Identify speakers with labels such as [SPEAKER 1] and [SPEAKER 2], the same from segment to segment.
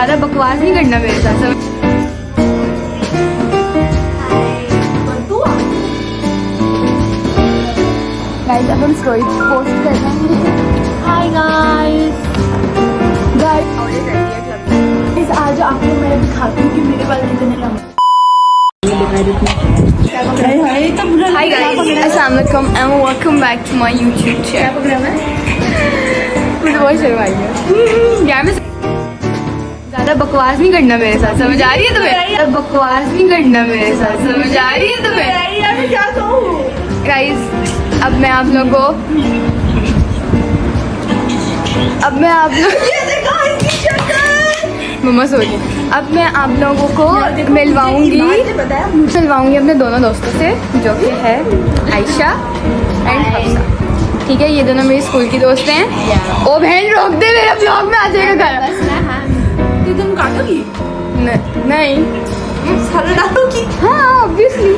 [SPEAKER 1] ज़्यादा बकवास नहीं करना मेरे साथ। गाइस अब हम स्टोरी पोस्ट कर रहे हैं। हाय गाइस आज आपको मैं दिखाती हूँ कि मेरे बाल कितने लंबे। हाय गाइस अस्सलाम वालेकुम and welcome back to my YouTube channel. मुझे बहुत शर्म आई है यार। मैं ज़्यादा बकवास नहीं करना मेरे साथ, समझ आ रही है तुम्हें? ज़्यादा बकवास नहीं करना मेरे साथ, समझ आ रही है तुम्हें? क्या कहूँ गाइस, अब मैं आप लोगों को मम्मा सो रही। अब मैं आप लोगों को मिलवाऊंगी अपने दोनों दोस्तों से, जो कि है आयशा एंड हफ्सा। ठीक है, ये दोनों मेरी स्कूल की दोस्त हैं। ओ बहन रोक दे, मेरे ब्लॉग में आ जाएगा घर। तुम काटोगी? नहीं डालोगी? हाँ ऑब्वियसली।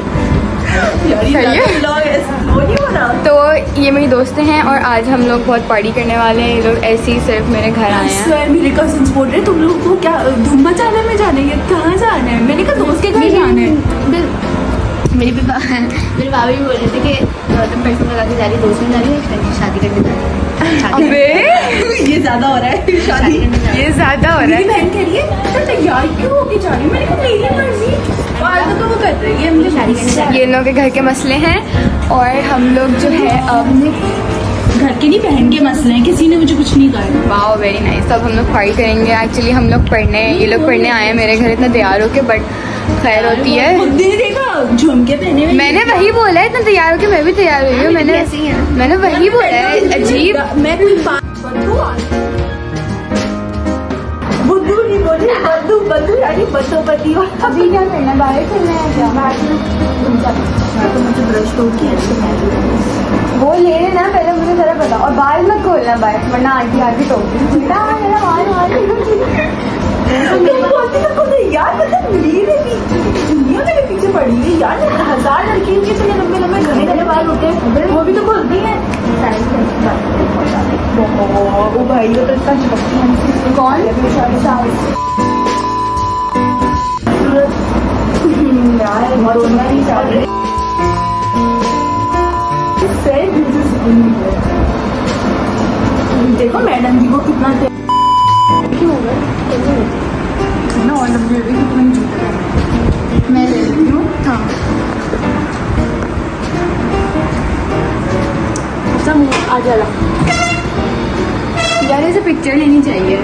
[SPEAKER 1] तो ये मेरी दोस्तें हैं और आज हम लोग बहुत पार्टी करने वाले हैं। ये लोग ऐसे ही सिर्फ मेरे घर आए हैं। मेरे कजिन्स बोल रहे तुम लोगों को क्या धूम मचाने में जाने हैं? कहाँ जाना है? मैंने कहा दोस्त के घर जाना है। मेरे बाबा भी बोल रहे थे कि तुम पैसे लगा के जा रही, दोस्त में जा रही है, शादी करने जा रही है। ये ज्यादा हो रहा है, शादी ये ज्यादा हो रहा है। बहन कह रही है तो तैयार क्यों होके जा रही है? मैंने कहा मेरी मर्जी, तो वो कर रही है, मुझे शादी करने। ये लोगों के घर के मसले हैं और हम लोग जो है अपने घर के नहीं बहन के मसले हैं। किसी ने मुझे कुछ नहीं कहा। Wow very nice. तब हम लोग पार्टी करेंगे। एक्चुअली हम लोग पढ़ने, ये लोग पढ़ने आए हैं मेरे घर इतना तैयार होके, बट खैर होती है। झुमके पहने, मैंने वही बोला है इतना तैयार होके। मैं भी तैयार हुई हूँ, मैंने वही बोला है। अजीब मैं बुद्धू नहीं बोली, बद्दू यानी बद्दोपति। अभी क्या करना है? बाहर करना है क्या? तो मुझे ब्रश तो की वो ले लेना पहले, मुझे जरा बता। और बाल मत खोलना बाहर, वरना आगे आगे टोकती यार। मतलब दुनिया मेरे पीछे पड़ी है यार। 1000 लड़कियों के इतने लंबे लंबे घने घने बाल होते हैं, वो भी तो बोलती है। ओ भाई वो तो इतना चिपकती है। कौन? यार देखो मैडम जी को कितना ना, और मैं ले लेती हूँ। हाँ आ जा यार, ऐसे पिक्चर लेनी चाहिए।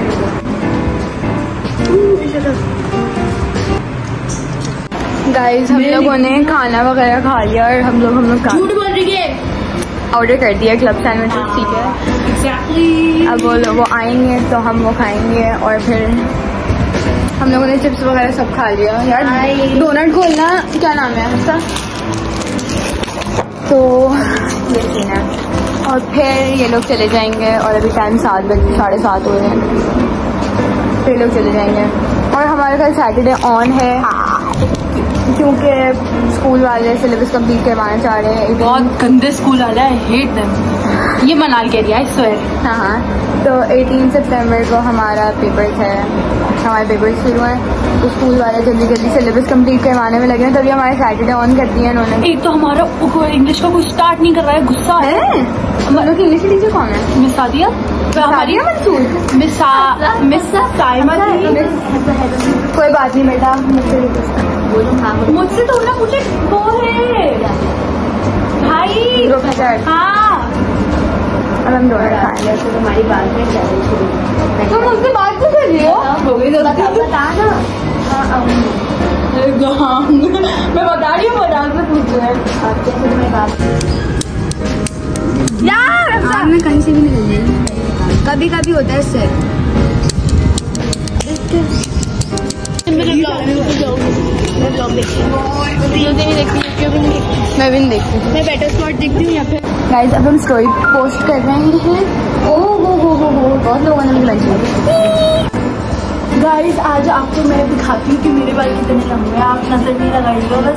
[SPEAKER 1] गाइस हम लोगों ने खाना वगैरह खा लिया और हम लोग झूठ बोल रही है, ऑर्डर कर दिया क्लब सैंडविचेस। ठीक है एग्जैक्टली। अब वो आएंगे तो हम वो खाएंगे और फिर हम लोगों ने चिप्स वगैरह सब खा लिया। यार डोनट खोलना, क्या नाम है उसका? तो ये है। और फिर ये लोग चले जाएंगे और अभी टाइम 7 बजे 7:30 हो रहे हैं। फिर लोग चले जाएंगे और हमारे कल सैटरडे ऑन है क्योंकि स्कूल वाले सिलेबस कंप्लीट करवाना चाह रहे हैं। बहुत गंदे स्कूल वाले हैं, हेट देम। ये मनाल के एरिया है। हाँ तो 18 सितंबर को हमारा पेपर्स है, हमारे पेपर्स शुरू हैं। तो स्कूल वाले जल्दी जल्दी सिलेबस कंप्लीट करवाने में लगे हैं, तभी हमारे सैटरडे ऑन कर दिया इन्होंने। एक तो हमारा इंग्लिश का कुछ स्टार्ट नहीं कर रहा है, गुस्सा है। हमारे की इंग्लिश टीचर कौन है? Miss Sadia Mansoor, miss Saima. कोई बात नहीं बेटा, मुझसे तो ना पूछे। वो है भाई प्रोफेसर। हाँ अब हम डोनट खाएंगे। तुम्हारी बात में तुम मुझसे बात क्यों कर रही हो? हो गई तो बता ना। मैं बता रही हूँ, मजाक से पूछ रहे हैं आपके। यार आग में कहीं से भी नहीं लगी, कभी कभी होता है इससे। मैं भी नहीं देखती। मैं बेटर स्पॉट देखती हूँ या फिर। गाइस अब हम स्टोरी पोस्ट कर रहे हैं। ओह हो बहुत लोगों ने मुझे लंच किया। गाइस आज आपको मैं दिखाती हूँ कि मेरे बाल कितने लंबे हैं। आप नजर नहीं लगाइएगा बस।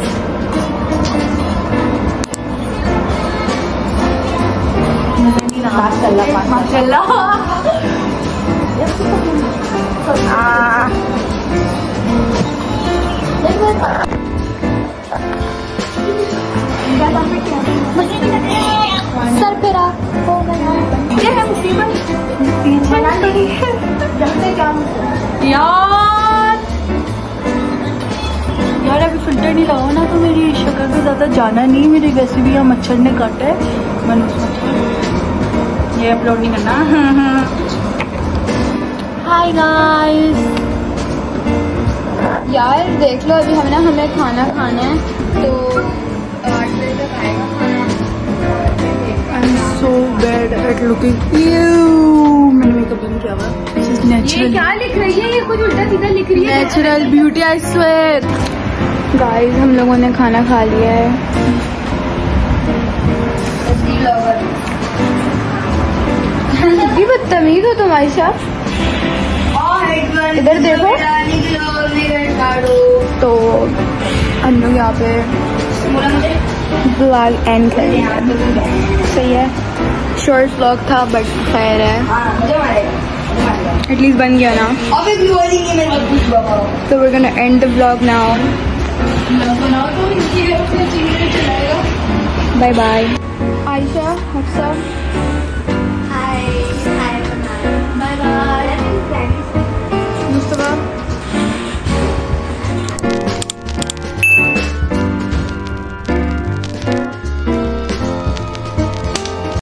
[SPEAKER 1] माशाल्लाह माशाल्लाह। सर पेरा क्या है मुसीबत यार अभी फिल्टर नहीं लगाओ ना तो मेरी शक्ल पे ज़्यादा जाना नहीं, मेरी वैसे भी यहाँ मच्छर ने काटा है, मैंने ये अपलोड नहीं करना। हाय गाइस, यार देख लो अभी हमें खाना खाना है तो 8 बजे तक आएगा खाना। I'm so bad at looking cute। मैंने मेकअप नहीं किया हुआ। This is natural। ये क्या लिख रही है? ये कुछ उल्टा सीधा लिख रही है। Natural beauty I swear। Guys हम लोगों ने खाना खा लिया है। कितनी बदतमीज हो तुम आयशा। इधर देखो तो हम लोग यहाँ पे ब्लॉग एंड करेंगे। सही है, शॉर्ट ब्लॉग था बट खैर है, एटलीस्ट बन गया ना। तो we're gonna end the vlog now। Bye bye Ayesha, what's up?